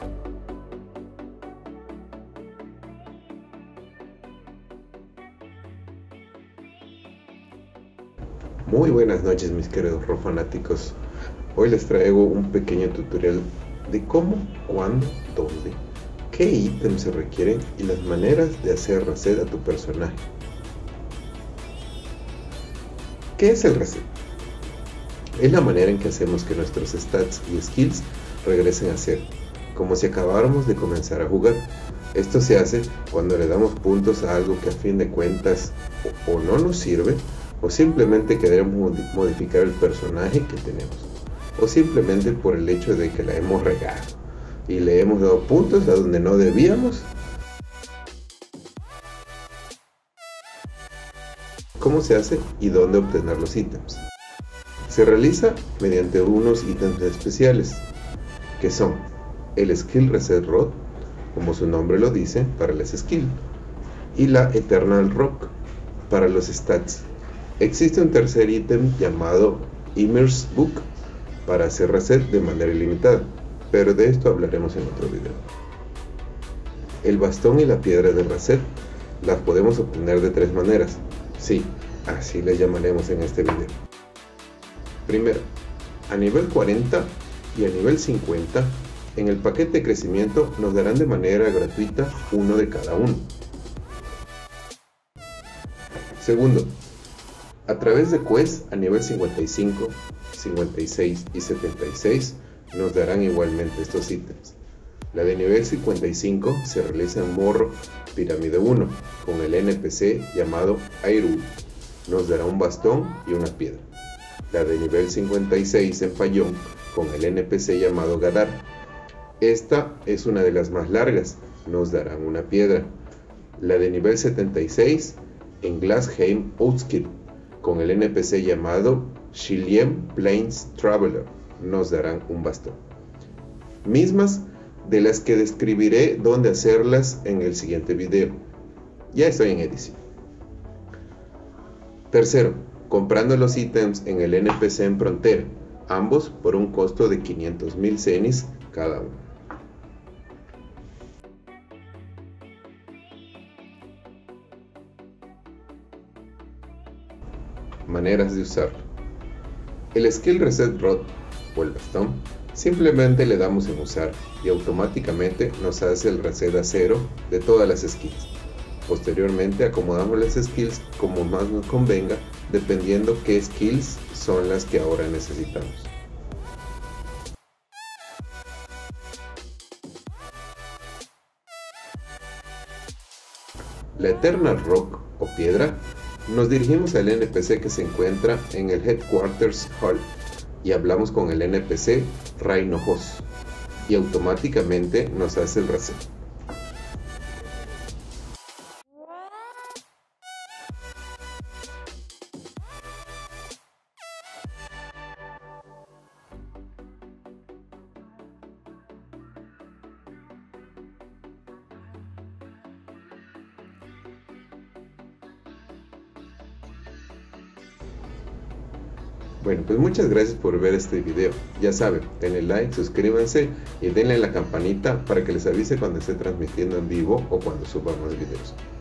Muy buenas noches, mis queridos fanáticos. Hoy les traigo un pequeño tutorial de cómo, cuándo, dónde, qué ítems se requieren y las maneras de hacer reset a tu personaje. ¿Qué es el reset? Es la manera en que hacemos que nuestros stats y skills regresen a cero, como si acabáramos de comenzar a jugar. Esto se hace cuando le damos puntos a algo que a fin de cuentas o no nos sirve, o simplemente queremos modificar el personaje que tenemos, o simplemente por el hecho de que la hemos regado y le hemos dado puntos a donde no debíamos. ¿Cómo se hace y dónde obtener los ítems? Se realiza mediante unos ítems especiales, que son el Skill Reset Rod, como su nombre lo dice, para las skills, y la Eternal Rock, para los stats. Existe un tercer ítem llamado Immerse Book para hacer reset de manera ilimitada, pero de esto hablaremos en otro video. El bastón y la piedra de reset las podemos obtener de tres maneras. Sí, así les llamaremos en este video. Primero, a nivel 40 y a nivel 50, en el paquete de crecimiento nos darán de manera gratuita uno de cada uno. Segundo, a través de quests a nivel 55, 56 y 76 nos darán igualmente estos ítems. La de nivel 55 se realiza en Morro Pirámide 1 con el NPC llamado Airu. Nos dará un bastón y una piedra. La de nivel 56 en Payón con el NPC llamado Gadar. Esta es una de las más largas, nos darán una piedra. La de nivel 76 en Glassheim Outskirk con el NPC llamado Shiliem Plains Traveler, nos darán un bastón. Mismas de las que describiré dónde hacerlas en el siguiente video. Ya estoy en edición. Tercero, comprando los ítems en el NPC en Frontera, ambos por un costo de 500.000 cenis cada uno. Maneras de usarlo. El Skill Reset Rod o el bastón simplemente le damos en usar y automáticamente nos hace el reset a cero de todas las skills. Posteriormente acomodamos las skills como más nos convenga dependiendo qué skills son las que ahora necesitamos. La Eternal Rock o piedra, nos dirigimos al NPC que se encuentra en el Headquarters Hall y hablamos con el NPC Reino Hoss y automáticamente nos hace el reset. Bueno, pues muchas gracias por ver este video. Ya saben, denle like, suscríbanse y denle a la campanita para que les avise cuando esté transmitiendo en vivo o cuando suba más videos.